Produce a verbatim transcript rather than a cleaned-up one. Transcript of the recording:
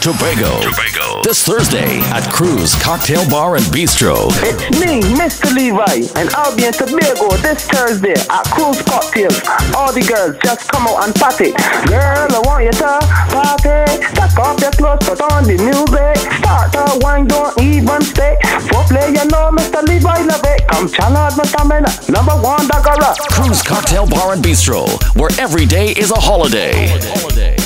Tobago. Tobago. This Thursday at CRUZ Cocktail Bar and Bistro. It's me, Mister Levi, and I'll be in Tobago this Thursday at CRUZ Cocktails. All the girls, just come out and party. Girl, I want you to party. Take off your clothes, put on the music. Start the wine, don't even stay. For play, you know Mister Levi love it. Come challenge my stamina, number one, Dagara. CRUZ Cocktail Bar and Bistro, where every day is a holiday. holiday.